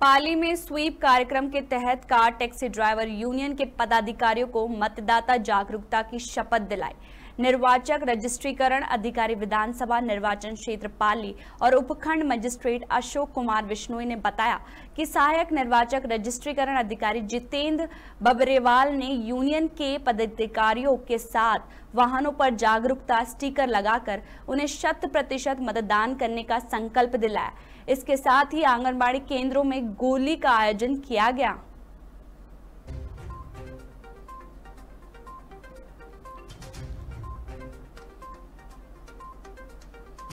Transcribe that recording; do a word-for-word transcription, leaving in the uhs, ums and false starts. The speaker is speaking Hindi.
पाली में स्वीप कार्यक्रम के तहत कार टैक्सी ड्राइवर यूनियन के पदाधिकारियों को मतदाता जागरूकता की शपथ दिलाई। निर्वाचक रजिस्ट्रीकरण अधिकारी विधानसभा निर्वाचन क्षेत्र पाली और उपखंड मजिस्ट्रेट अशोक कुमार बिश्नोई ने बताया कि सहायक निर्वाचक रजिस्ट्रीकरण अधिकारी जितेंद्र बबरेवाल ने यूनियन के पदाधिकारियों के साथ वाहनों पर जागरूकता स्टिकर लगाकर उन्हें शत प्रतिशत मतदान करने का संकल्प दिलाया। इसके साथ ही आंगनबाड़ी केंद्रों में गोली का आयोजन किया गया।